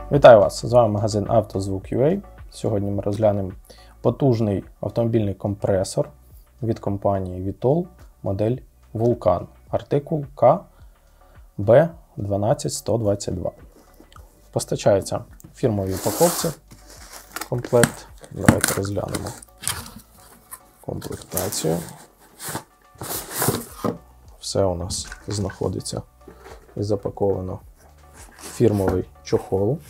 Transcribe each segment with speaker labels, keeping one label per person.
Speaker 1: Вітаю вас! З вами магазин «Автозвук.UA». Сьогодні ми розглянемо потужний автомобільний компресор від компанії Vitol, модель Vulcan, артикул KB12122. Постачається в фірмовій упаковці комплект. Давайте розглянемо комплектацію. Все у нас знаходиться і запаковано в фірмовий чохол.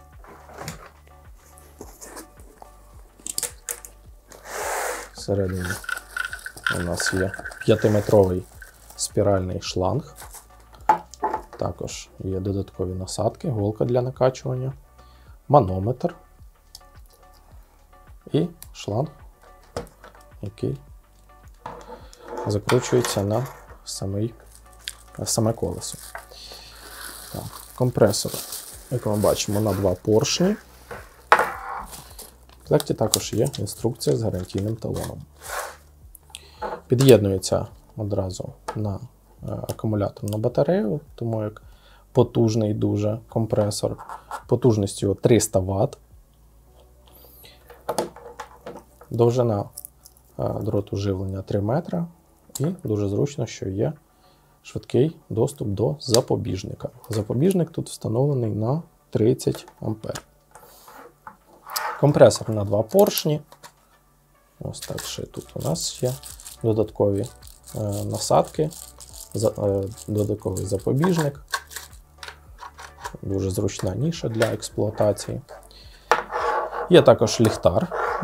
Speaker 1: Всередині у нас є 5-метровий спіральний шланг. Також є додаткові насадки, голка для накачування, манометр і шланг, який закручується на саме колесо. Так, компресор, як ми бачимо, на 2 поршні. В комплекті також є інструкція з гарантійним талоном. Під'єднується одразу на акумуляторну батарею, тому як потужний дуже компресор. Потужністю його 300 Вт. Довжина дроту живлення 3 метри. І дуже зручно, що є швидкий доступ до запобіжника. Запобіжник тут встановлений на 30 А. Компресор на 2 поршні. Ось так ще тут у нас є додаткові насадки, додатковий запобіжник. Дуже зручна ніша для експлуатації. Є також ліхтар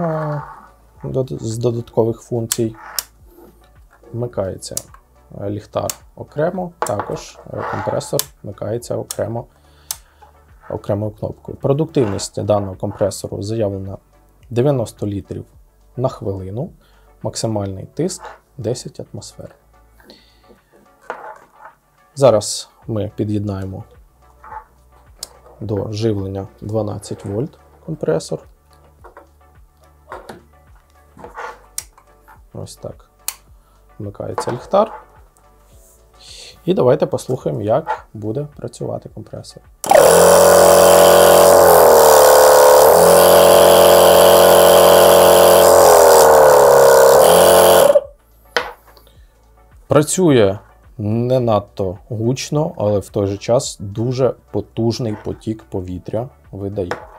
Speaker 1: з додаткових функцій. Вмикається ліхтар окремо, також компресор вмикається окремою кнопкою. Продуктивність даного компресору заявлена 90 літрів на хвилину, максимальний тиск 10 атмосфер. Зараз ми під'єднаємо до живлення 12 вольт компресор. Ось так вмикається ліхтар. І давайте послухаємо, як буде працювати компресор. Працює не надто гучно, але в той же час дуже потужний потік повітря видає.